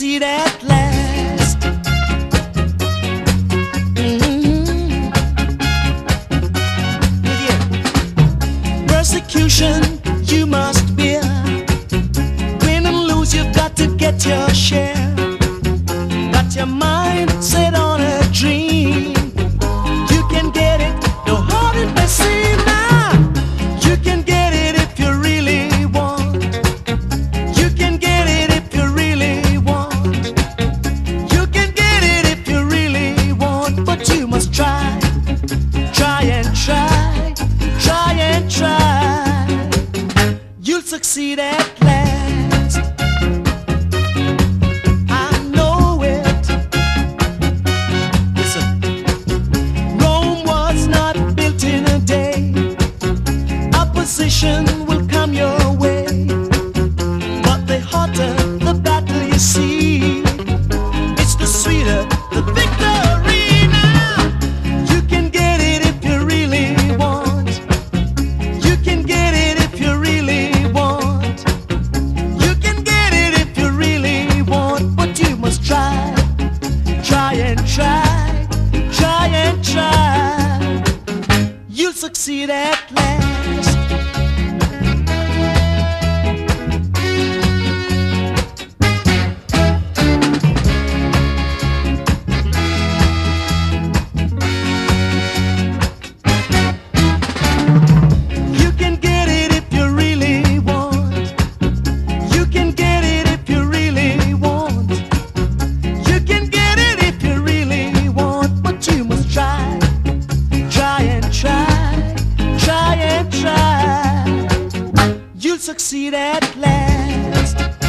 succeed at last. Yeah. Persecution you must bear. Win and lose, you've got to get your share. Got your mind set on a dream. You can get it, no hard it may seem now. You can get it if you really want. You can get it if you really want. You can get it if you really want. But you must try, try and try, try and try. You'll succeed at last. I know it. Listen, Rome was not built in a day. Opposition will come your way, but the hotter the battle you see, it's the sweeter the victory. Now you can get it if you really want. You can get it if you really want. You can get it if you really want. But you must try, try and try, try and try. You'll succeed at last. You can get it if you really want. You can get it if you really want. You can get it if you really want. But you must try, try and try, try and try. You'll succeed at last.